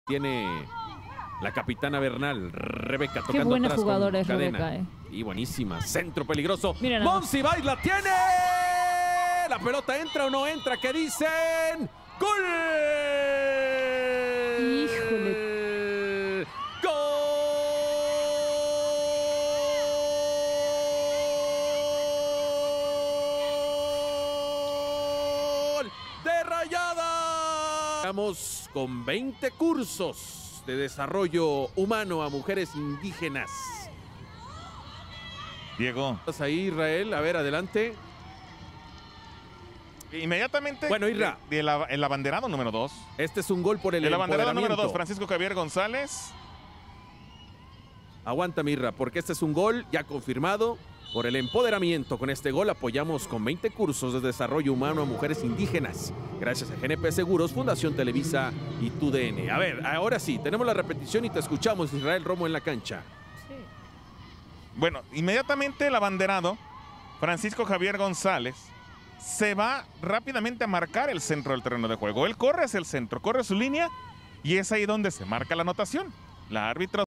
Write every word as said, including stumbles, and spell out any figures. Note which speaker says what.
Speaker 1: Tiene la capitana Bernal, Rebeca, tocando
Speaker 2: Qué buena
Speaker 1: atrás
Speaker 2: jugadora
Speaker 1: con
Speaker 2: es
Speaker 1: cadena.
Speaker 2: Rebeca, eh.
Speaker 1: Y buenísima, centro peligroso.
Speaker 2: Mira nada más.
Speaker 1: Monsiváis la tiene. La pelota entra o no entra, ¿qué dicen? ¡Gol!
Speaker 2: Híjole.
Speaker 1: ¡Gol de Rayada! Estamos con veinte cursos de desarrollo humano a mujeres indígenas.
Speaker 3: Diego.
Speaker 1: ¿Estás ahí, Israel? A ver, adelante.
Speaker 3: Inmediatamente.
Speaker 1: Bueno, Irra.
Speaker 3: de- de la- el abanderado número dos.
Speaker 1: Este es un gol por el
Speaker 3: El abanderado número
Speaker 1: empoderamiento.
Speaker 3: dos, Francisco Javier González.
Speaker 1: Aguanta, Mirra, porque este es un gol ya confirmado por el empoderamiento. Con este gol apoyamos con veinte cursos de desarrollo humano a mujeres indígenas. Gracias a G N P Seguros, Fundación Televisa y Tu D N. A ver, ahora sí, tenemos la repetición y te escuchamos, Israel Romo, en la cancha.
Speaker 3: Bueno, inmediatamente el abanderado, Francisco Javier González, se va rápidamente a marcar el centro del terreno de juego. Él corre hacia el centro, corre su línea y es ahí donde se marca la anotación. La árbitra